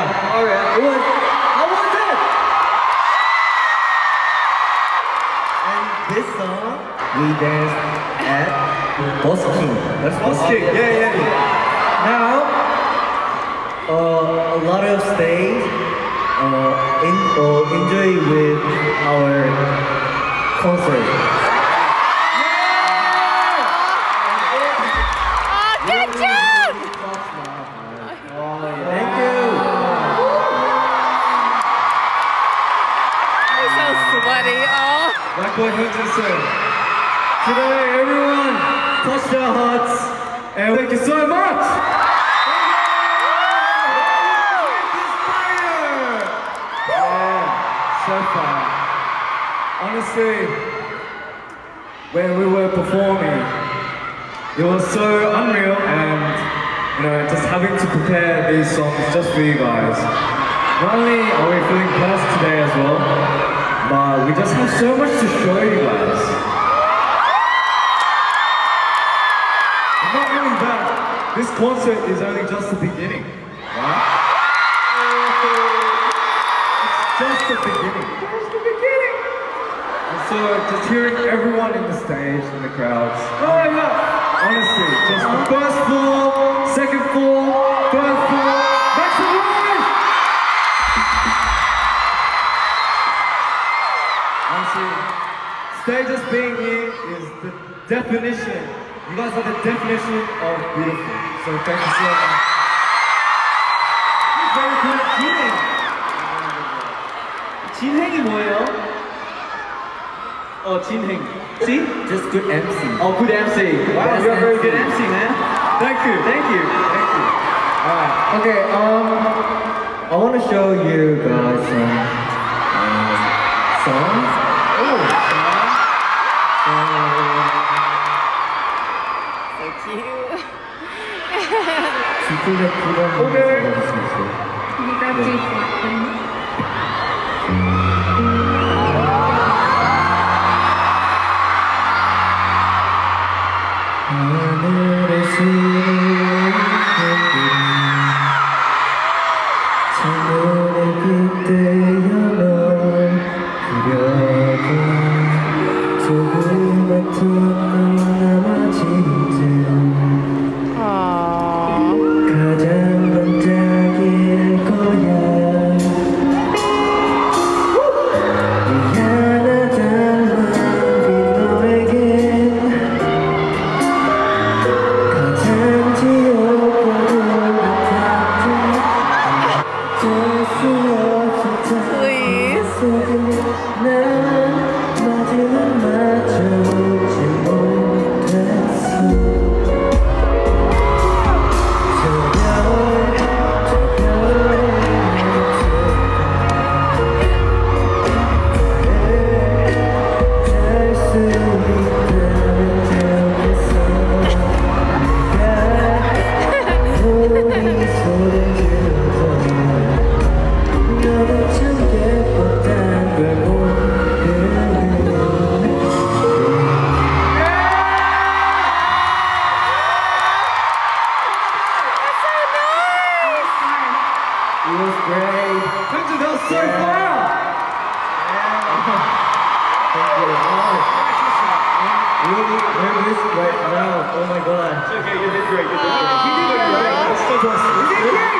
Alright. It was. How was it? And this song we danced at busking. That's busking. Yeah. Now, a lot of stays enjoy with our concert. Good job! Thank you. You're so sweaty. Oh. Like what Hunter said. Today, everyone touched our hearts, and thank you so much. So fun. Honestly, when we were performing, it was so unreal, and just having to prepare these songs just for you guys. Not only are we feeling blessed today as well, but we just have so much to show you guys. And not only that, this concert is only just the beginning, right? Just the beginning. Just the beginning. And so, just hearing everyone in the stage, in the crowds. Oh my God! Honestly, just the first floor, second floor, third floor, make some noise! Honestly, stage just being here is the definition. You guys are the definition of beautiful. So thank you so much. It's very good. 진행이 뭐예요? 진행. See? Just good MC. Oh, good MC. Wow, you're a very good MC, man. Thank you. Alright. Okay, I want to show you guys some songs. So cute. Can you grab G flat, please? 하늘에 수놓은 창문에 그때여 널 그려본 조그맣던 너 남아진 듯 가장 반짝일 거야 미안하단 말이 너에겐 가장 지옥과도 같은 뗄수 없을 때 속에 난 마지막 맞춰오지 못했어 Oh my god. It's okay, you did great. You did great. It's still close. You did great.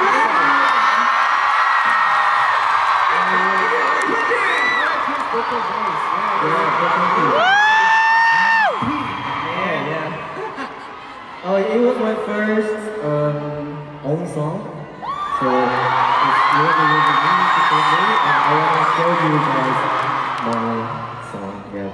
It was my first own song, so it's really meaningful for me, and I want to show you guys my song.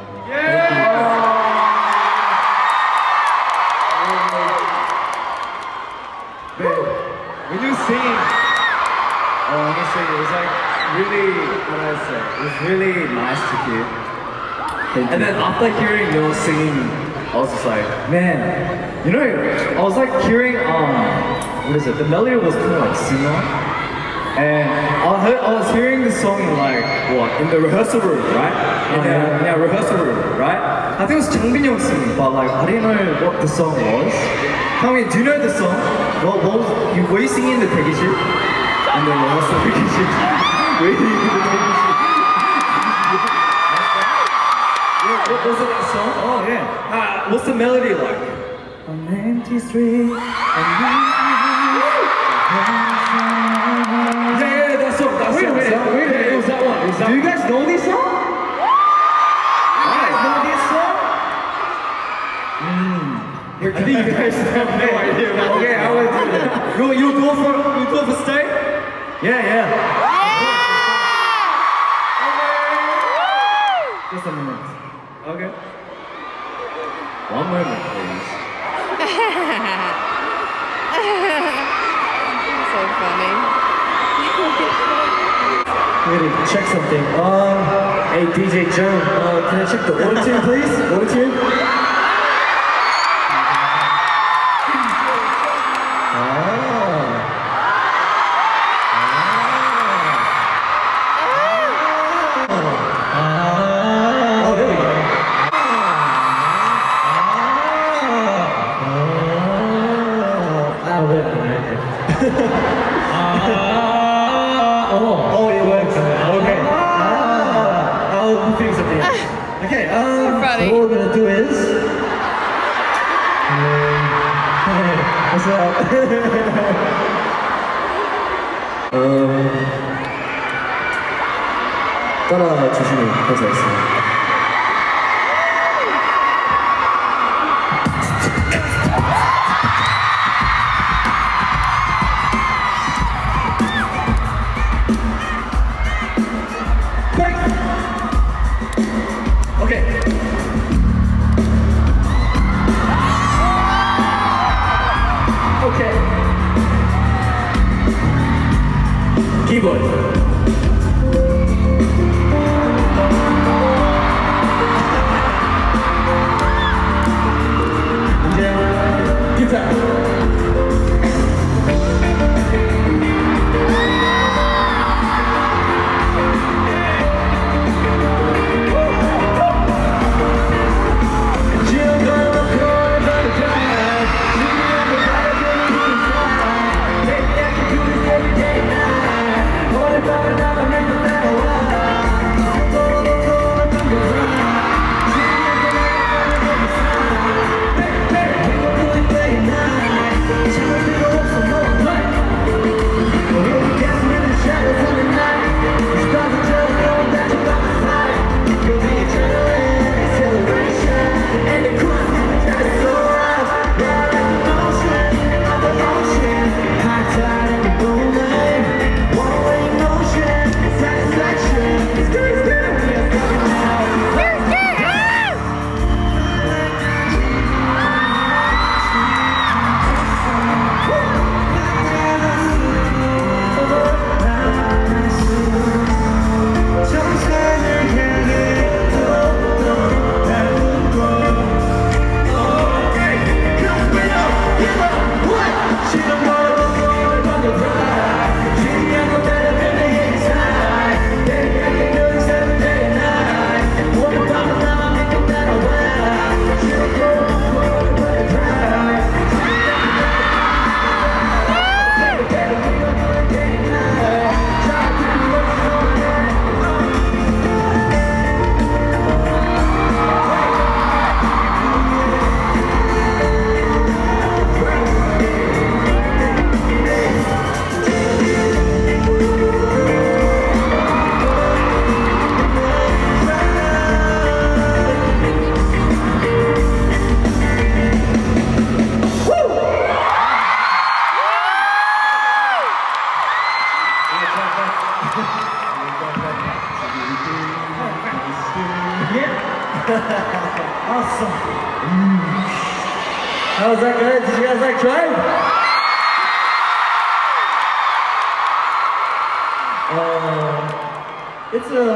When you sing, honestly, it was like really, what do I say? It was really nice to hear. And then after hearing your singing, I was just like, man, I was like hearing, what is it? The melody was kind of like sing-on. And I was hearing the song in the rehearsal room, right? In the rehearsal room, right? I think it was Changbin-young singing, but I didn't know what the song was. Tell me, do you know the song? Were you singing in the 대기실? And then also what was it, that song? Oh yeah. What's the melody like? On empty street. Yeah, that song. Wait a minute. It was that one. Do you guys know this song? You guys know this song? I think you guys have no idea. Okay, I will do that. You go for stay? Yeah. Just a minute. Okay. One moment, please. So funny. Wait, check something. Hey DJ John, can I check the auto tune, please? Auto tune? Oh, it works. Okay. I'll fix something. Okay. Funny. So what we're gonna do is. What's up? 따라 주시면 감사하겠습니다. Okay. Okay. Keyboard. Guitar. Awesome. How was that, guys? Did you guys like Drive? It's a...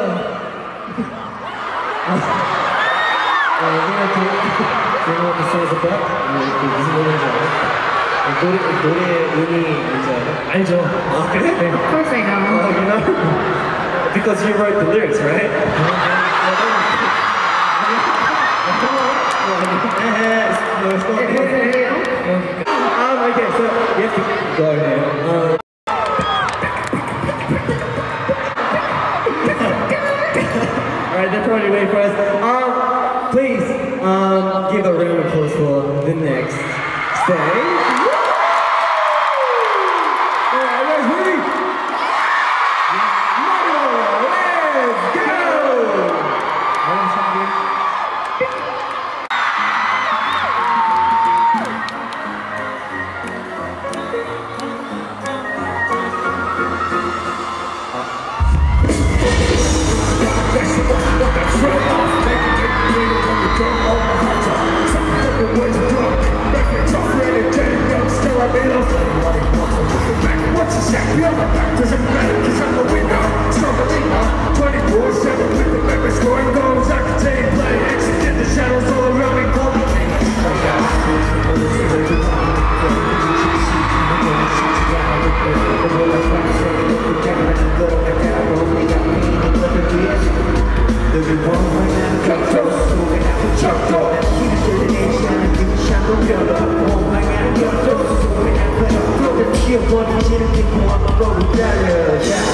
we're gonna do what the song's about. 무슨 노래인지 알아? 노래 의미 뭔지 알아? 알죠. 그래? Of course I know. You know? Because you wrote the lyrics, right? Okay, so you have to go now. Alright, they're probably waiting for us. Please, give a round of applause for the next stage. Alright, guys, ready? Let's go! Doesn't matter cause I'm the winner, strong believer 24/7 with the members scoring goals. I can take play, exit in the shadows all around me, call me king. You're going to get a kick on the road,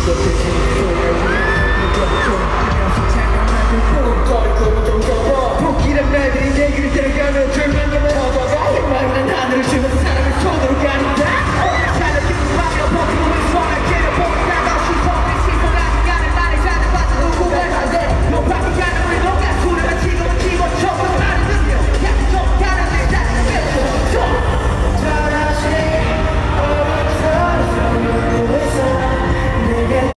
웃기는 말들이 얘기를 들어가면 절망감을 얻어가 희망이란 하늘을 주는 사람을 손으로 가는다 살아있는 밤이라 버티고 손을 깨려보는 나가 시선이 시선하는 가는 말을 자는 봐서 누구를 하네 너 밖에 가는 우리 너가 소리가 지금은 기본적으로 말을 듣며 약속 가는 내 자신을 뱉어 다시 내게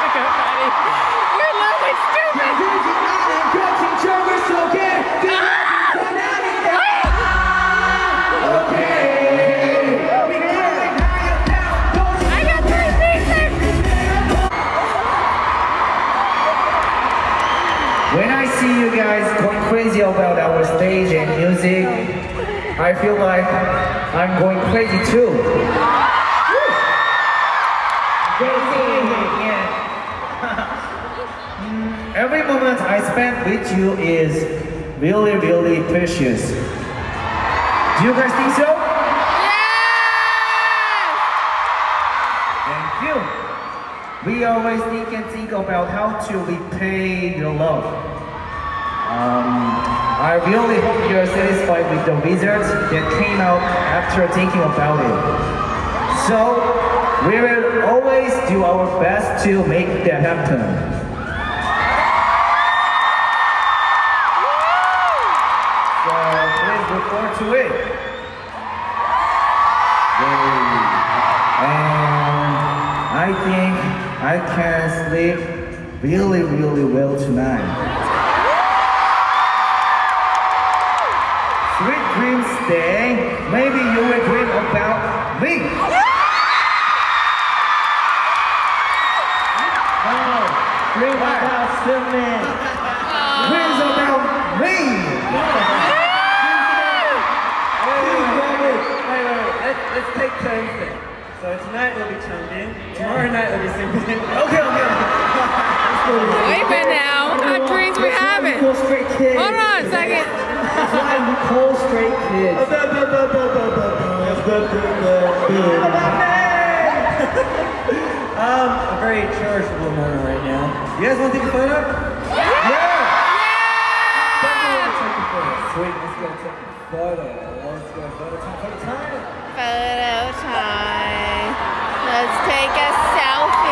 You're literally stupid. I got 3 pieces. When I see you guys going crazy about our stage and music, I feel like I'm going crazy too. Every moment I spend with you is really, really precious. Do you guys think so? Thank you. We always think about how to repay your love. I really hope you are satisfied with the results that came out after thinking about it. So, we will always do our best to make that happen. So, please look forward to it. And I think I can sleep really, really well tonight. Sweet dreams stay. Maybe you will dream about me. Dream about swimming. Dreams about me. Wait. Let's take turns then. So tonight will be Changbin. Tomorrow night will be Singbin. Okay. Wait a minute now. What kind of dreams we having? Hold on a second. That's why we call straight kids. A very cherishable moment right now. You guys want to take a photo? Yeah! Sweet, let's go take a photo. Let's go photo time. Photo time. Let's take a selfie.